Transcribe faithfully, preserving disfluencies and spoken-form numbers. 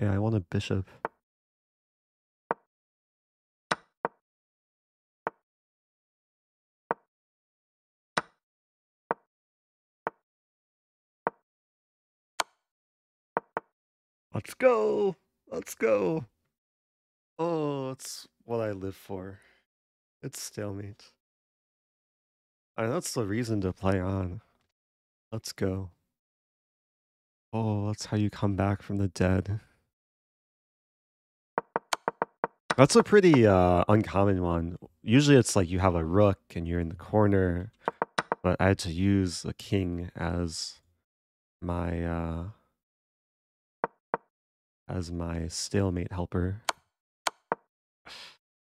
Yeah, I want a bishop. Let's go! Let's go! Oh, it's what I live for. It's stalemate. And that's the reason to play on. Let's go. Oh, that's how you come back from the dead. That's a pretty uh, uncommon one. Usually it's like you have a rook and you're in the corner, but I had to use a king as my uh, as my stalemate helper.